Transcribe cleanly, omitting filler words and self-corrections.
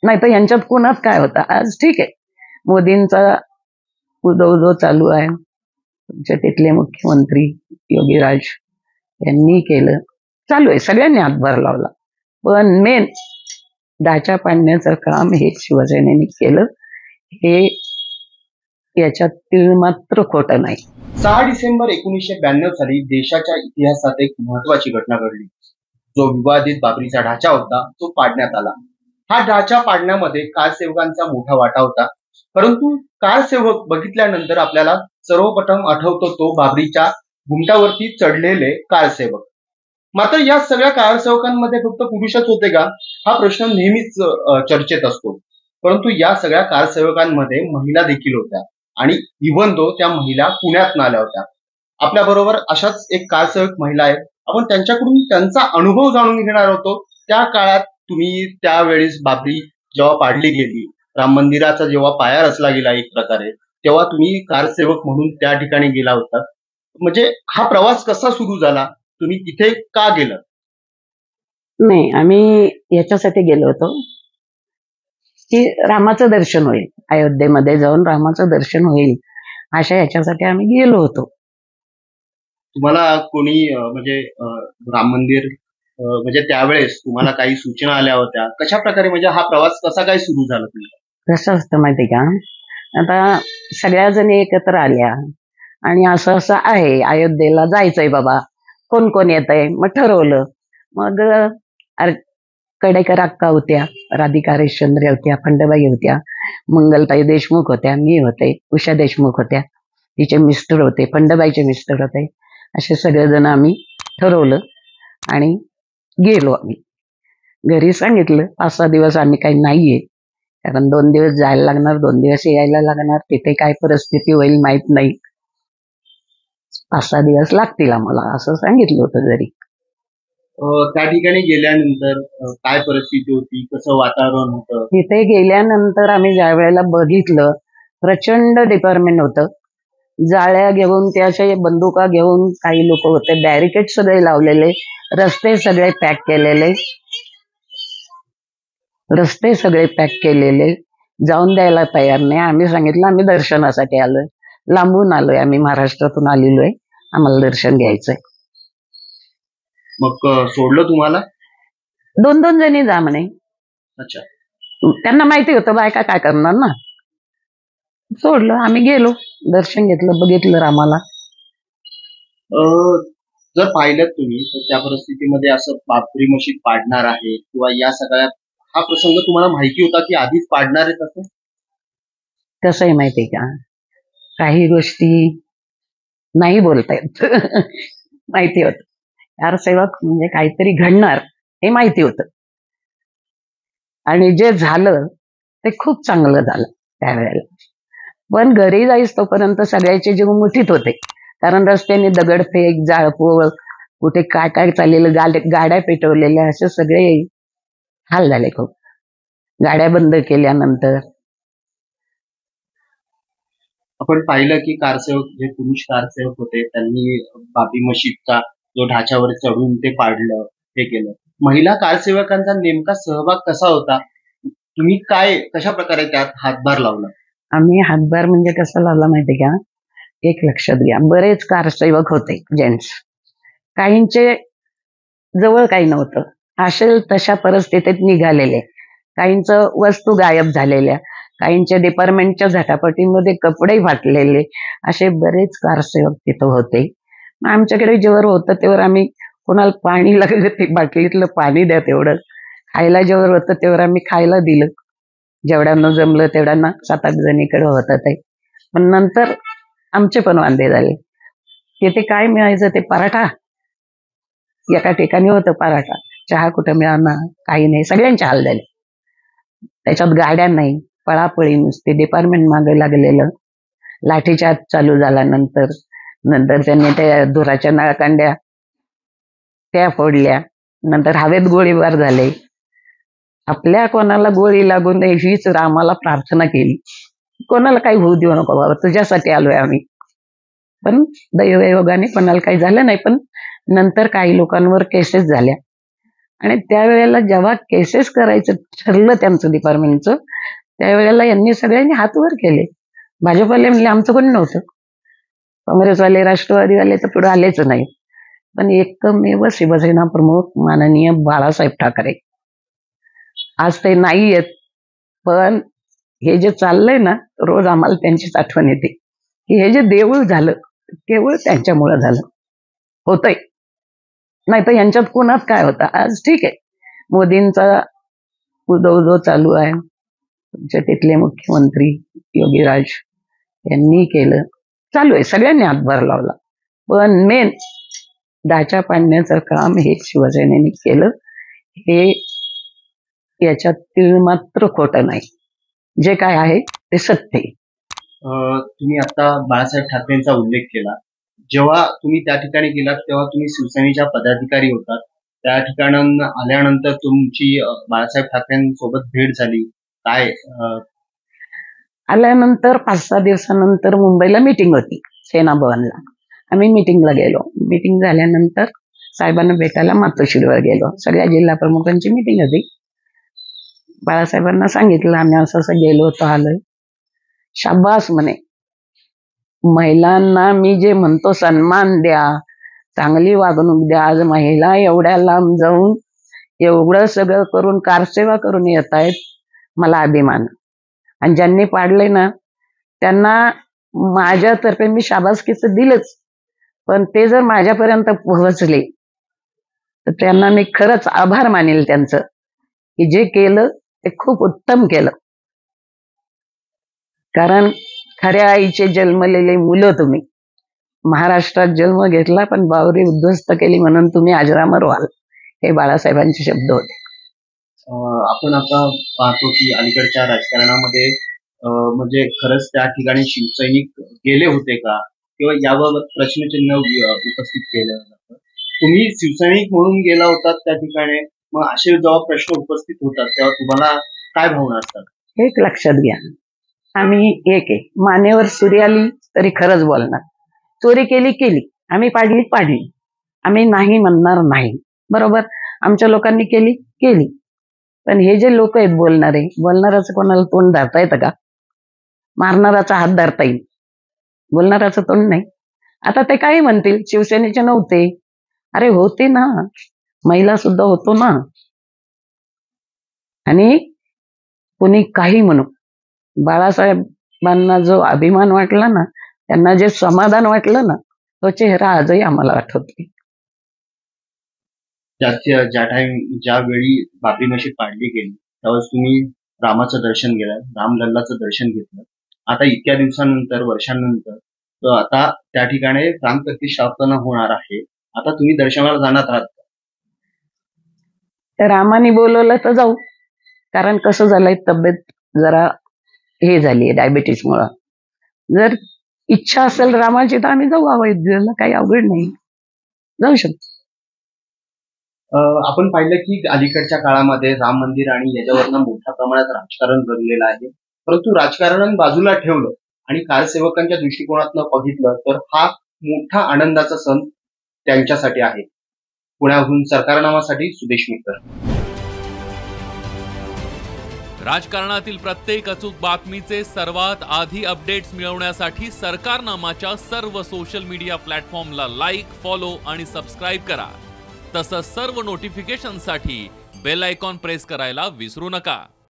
नाही तर यांच्यात कुणात काय होतं. आज ठीक आहे, मोदींचा उदो चालू आहे, तुमचे तिथले मुख्यमंत्री योगीराज यांनी केलं, चालू आहे, सगळ्यांनी हातभार लावला. पण मेन ढाचा पाडण्याचं काम हे शिवसेनेने केलं, हे याच्यात मात्र खोटं नाही. 6 डिसेंबर 1992 साली देशाच्या इतिहासात एक महत्वाची घटना घडली. जो विवादित बाबरीचा ढाचा होता तो पाडण्यात आला. हा ढाचा पाडण्यामध्ये कारसेवकांचा मोठा वाटा होता. परंतु कारसेवक बघितल्यानंतर आपल्याला सर्वप्रथम आठवतो तो बाबरीच्या घुमटावरती चढलेले कारसेवक. मात्र या सगळ्या कारसेवकांमध्ये फक्त पुरुषच होते का, हा प्रश्न नेहमीच चर्चेत असतो. परंतु या सगळ्या कारसेवकांमध्ये महिला देखील होत्या आणि इव्हन दो त्या महिला पुण्यात आल्या होत्या. आपल्या बरोबर अशाच एक कारसेवक महिला आहेत. आपण त्यांच्याकडून त्यांचा अनुभव जाणून घेणार होतो. त्या काळात तुम्ही त्यावेळेस बाबरी जेव्हा पाडली गेली, राम मंदिराचा जेव्हा पाया रचला गेला एक प्रकारे, तेव्हा तुम्ही कारसेवक म्हणून त्या ठिकाणी गेला होता. म्हणजे हा प्रवास कसा सुरू झाला, तुम्ही तिथे का गेला? नाही, आम्ही याच्यासाठी गेलो होतो की रामाचं दर्शन होईल, अयोध्येमध्ये जाऊन रामाचं दर्शन होईल, अशा याच्यासाठी आम्ही गेलो होतो. तुम्हाला कोणी म्हणजे राम मंदिर म्हणजे त्यावेळेस तुम्हाला काही सूचना आल्या होत्या, कशा प्रकारे म्हणजे हा प्रवास कसा काय सुरू झाला तुमचा? कसं असतं माहिती का, आता सगळ्या जणी एकत्र आल्या आणि असं असं आहे, अयोध्येला जायचंय बाबा, कोण कोण येत आहे, मग ठरवलं. मग कडेकर अक्का होत्या, राधिका हरिश्चंद्र होत्या, खंडबाई होत्या, मंगलताई देशमुख होत्या, मी होते, उषा देशमुख होत्या, तिचे मिस्टर होते, खंडबाईचे मिस्टर होते. असे सगळेजण आम्ही ठरवलं आणि गेलो. आम्ही घरी सांगितलं 5-6 दिवस आम्ही काही नाहीये, कारण 2 दिवस जायला लागणार, 2 दिवस यायला लागणार, तिथे काय परिस्थिती होईल माहित नाही, 5-6 दिवस लागतील आम्हाला, असं सांगितलं होतं घरी. त्या ठिकाणी गेल्यानंतर काय परिस्थिती होती, कसं वातावरण होतं? तिथे गेल्यानंतर आम्ही ज्या वेळेला बघितलं, प्रचंड डिपार्टमेंट होतं. जाळ्या घेऊन, त्याचे बंदुका घेऊन काही लोक होते, बॅरिकेड सगळे लावलेले, रस्ते सगळे पॅक केलेले, जाऊन द्यायला तयार नाही. आम्ही सांगितलं आम्ही दर्शनासाठी आलोय, लांबून आलोय, आम्ही महाराष्ट्रातून आलेलो आहे, आम्हाला दर्शन घ्यायचंय. मग सोडलं तुम्हाला? 2-2 जणी जा म्हणे. अच्छा. त्यांना माहिती होतं बायका काय करणार ना, सोडलं. आम्ही गेलो, दर्शन घेतलं, बघितलं रामाला. जर पाहिलं तुम्ही तर त्या परिस्थितीमध्ये असं बाबरी मशीद पाडणार आहे किंवा या सगळ्या हा प्रसंग तुम्हाला माहिती होता की आधीच पाडणार आहेत असं? कसंही माहितीये का, काही गोष्टी नाही बोलता येत. माहिती होत, कारसेवक म्हणजे काहीतरी घडणार हे माहिती होतं, आणि जे झालं ते खूप चांगलं झालं त्यावेळेला. पण घरी जाईस तोपर्यंत सगळ्याचे जीव मुठीत होते, कारण रस्त्याने दगडफेक, जाळपोळ, कुठे काय काय चाललेलं, गाड्या पेटवलेल्या, असे सगळे हाल झाले खूप. गाड्या बंद केल्यानंतर आपण पाहिलं की कारसेवक जे पुरुष कारसेवक होते त्यांनी बाबरी मशीदचा जो ढाच्यावर चढून ते पाडलं, हे केलं. महिला कारसेवकांचा नेमका सहभाग कसा होता, तुम्ही काय कशा प्रकारे त्यात हातभार लावला? आम्ही हातभार म्हणजे कसं लावला माहिती का, एक लक्षात घ्या, बरेच कारसेवक होते जेंट्स, काहींचे जवळ काही नव्हतं, असेल तशा परिस्थितीत निघालेले, काहींचं वस्तू गायब झालेल्या, काहींच्या डिपार्टमेंटच्या झटापटीमध्ये कपडे फाटलेले, असे बरेच कारसेवक तिथं होते. आमच्याकडे जेव्हा होतं तेव्हा आम्ही कोणाला पाणी लागलं ते बाटलीतलं पाणी द्या तेवढं, खायला जेव्हा होतं तेव्हा आम्ही खायला दिलं, जेवढ्यांना जमलं तेवढ्यांना. 7-8 जणीकडे होतं ते. पण नंतर आमचे पण वांदे झाले. तिथे काय मिळायचं, ते पराठा, एका ठिकाणी होतं पराठा, चहा कुठं मिळणार, काही नाही, सगळ्यांचे हाल झाले. त्याच्यात गाड्या नाही, पळापळी नुसती, डिपार्टमेंट मागे लागलेलं. लाठीचार्ज चालू झाला, नंतर त्यांनी त्या धुराच्या नळकांड्या त्या फोडल्या, नंतर हवेत गोळीबार झाले. आपल्या कोणाला गोळी लागू नये हीच रामाला प्रार्थना केली, कोणाला काही होऊ देऊ नको बाबा, तुझ्यासाठी आलोय आम्ही. पण दैवयोगाने कोणाला काही झालं नाही. पण नंतर काही लोकांवर केसेस झाल्या, आणि त्यावेळेला जेव्हा केसेस करायचं ठरलं त्यांचं डिपार्टमेंटचं, त्यावेळेला यांनी सगळ्यांनी हात वर केले. भाजपवाले म्हणले आमचं कोणी नव्हतं. काँग्रेसवाले, राष्ट्रवादीवाले तर पुढे आलेच नाही. पण एकमेव शिवसेना प्रमुख माननीय बाळासाहेब ठाकरे आज ते नाही आहेत. पण हे जे चाललंय ना, रोज आम्हाला त्यांचीच आठवण येते की हे जे देऊळ झालं केवळ त्यांच्यामुळं झालं. होतंय नाही तर यांच्यात कोणात काय होतं. आज ठीक आहे, मोदींचा उदो चालू आहे, तुमचे तिथले मुख्यमंत्री योगीराज यांनी केलं, चालू आहे, सगळ्यांनी हातभार लावला. पण मेन डाच्या पाडण्याचं काम हे शिवसेनेने केलं. हे याच्यातील मात्र खोटं नाही, जे काय आहे ते सत्य आहे. तुम्ही आता बाळासाहेब ठाकरेंचा उल्लेख केला. जेव्हा तुम्ही त्या ठिकाणी गेलात तेव्हा तुम्ही शिवसेनेच्या पदाधिकारी होतात. त्या ठिकाणी आल्यानंतर तुमची बाळासाहेब ठाकरेंसोबत भेट झाली काय? आल्यानंतर 5-6 दिवसानंतर मुंबईला मीटिंग होती सेना भवनला. आम्ही मीटिंगला गेलो. मीटिंग झाल्यानंतर साहेबांना भेटायला मातोश्रीवर गेलो. सगळ्या जिल्हा प्रमुखांची मीटिंग होती. बाळासाहेबांना सांगितलं आम्ही असं असं गेलो होतो, आलोय. शाबास म्हणे, महिलांना मी जे म्हणतो सन्मान द्या, चांगली वागणूक द्या. आज महिला एवढ्या लांब जाऊन एवढं सगळं करून कारसेवा करून येत आहेत, मला अभिमान. आणि ज्यांनी पाडले ना त्यांना माझ्यातर्फे मी शाबासकीचं दिलंच, पण ते जर माझ्यापर्यंत पोहोचले तर त्यांना मी खरंच आभार मानेल त्यांचं, की जे केलं ते खूप उत्तम केलं. कारण खऱ्या आईचे जन्मलेले मुलं तुम्ही. महाराष्ट्रात जन्म घेतला पण बावरी उद्ध्वस्त केली म्हणून तुम्ही अजरामर व्हाल, हे बाळासाहेबांचे शब्द होते. आपण आता पाहतो की अलीकडच्या राजकारणामध्ये म्हणजे खरंच त्या ठिकाणी शिवसैनिक गेले होते का, किंवा याबाबत प्रश्नचिन्ह उपस्थित केलं जातं. तुम्ही शिवसैनिक म्हणून गेला होतात त्या ठिकाणी, मग असे जेव्हा प्रश्न उपस्थित होतात तेव्हा तुम्हाला काय भावना असतात? एक लक्षात घ्या, आम्ही एक आहे. मानेवर सुरी आली तरी खरंच बोलणार. चोरी केली केली, आम्ही पाडली पाडली, आम्ही नाही म्हणणार नाही. बरोबर, आमच्या लोकांनी केली केली. पण हे जे लोक आहेत बोलणारे, बोलणाराचं कोणाला तोंड धरता येतं का? मारणाराचा हात धरता येईल, बोलणाराचं तोंड नाही. आता ते काही म्हणतील शिवसेनेचे नव्हते. अरे होते ना, महिला सुद्धा होतो ना. आणि कुणी काही म्हणू, बाळासाहेबांना जो अभिमान वाटला ना, त्यांना जे समाधान वाटलं ना, तो चेहरा आजही आम्हाला आठवतो. ज्यावेळी बाबरी मशीद पाडली गेली त्यावेळेस तुम्ही रामाचं दर्शन घेतलं, रामलल्लाचं दर्शन घेतलं. आता इतक्या दिवसानंतर, वर्षांनंतर आता त्या ठिकाणी प्राणप्रतिष्ठापना होणार आहे. आता तुम्ही दर्शनाला जाणार आहात? तर रामाने बोलवलं तर जाऊ. कारण कसं झालंय, तब्येत जरा हे झाली डायबिटीसमुळं. जर इच्छा असेल रामाची तर आम्ही जाऊ अयोध्येला, काही अवघड नाही, जाऊ शकतो. आपण पाहिलं की अलीकडच्या काळामध्ये राम मंदिर आणि याच्यावरनं मोठ्या प्रमाणात राजकारण घडलेलं आहे. परंतु राजकारण बाजूला ठेवलं आणि कारसेवकांच्या दृष्टिकोनातनं बघितलं तर हा मोठा आनंदाचा सण त्यांच्यासाठी आहे. पुण्याहून सरकारनामासाठी सुदेश मित्र. राजकारणातील प्रत्येक अचूक बातमीचे सर्वात आधी अपडेट्स मिळवण्यासाठी सरकारनामाच्या सर्व सोशल मीडिया प्लॅटफॉर्मला लाईक, फॉलो आणि सबस्क्राईब करा. तसंच सर्व नोटिफिकेशनसाठी बेल आयकॉन प्रेस करायला विसरू नका.